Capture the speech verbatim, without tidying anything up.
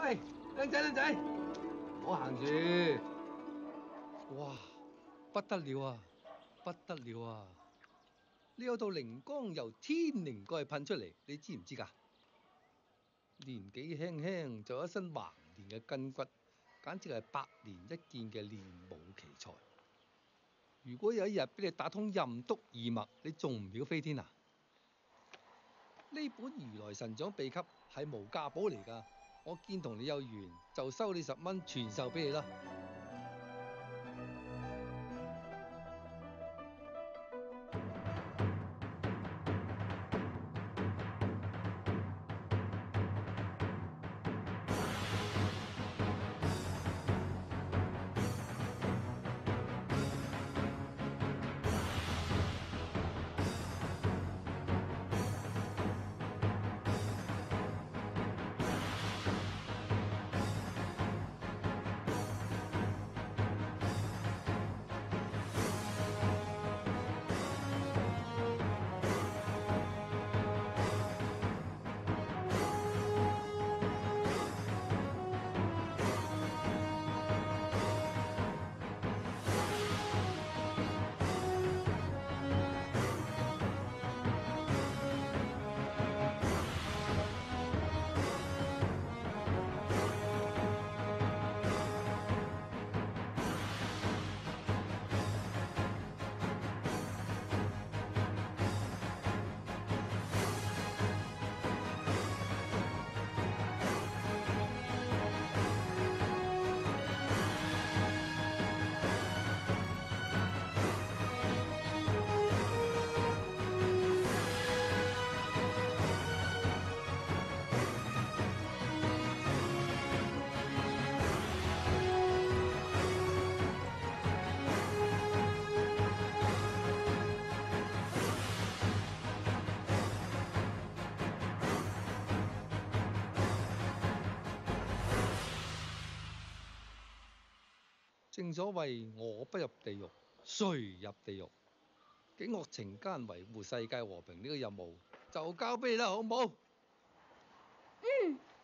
喂，靚仔靚仔，唔好行住！ 哇，不得了啊，不得了啊！呢有道靈光由天靈蓋噴出嚟，你知唔知㗎？年紀輕輕就有一身橫練嘅筋骨，簡直係百年一見嘅練武奇才。如果有一日俾你打通任督二脈，你仲唔曉飛天啊？呢本如來神掌秘笈係無價寶嚟㗎，我見同你有緣，就收你十蚊傳授俾你啦。正所謂我不入地獄，誰入地獄？警惡懲奸維護世界和平呢個任務就交俾你啦，好唔好？ 嗯。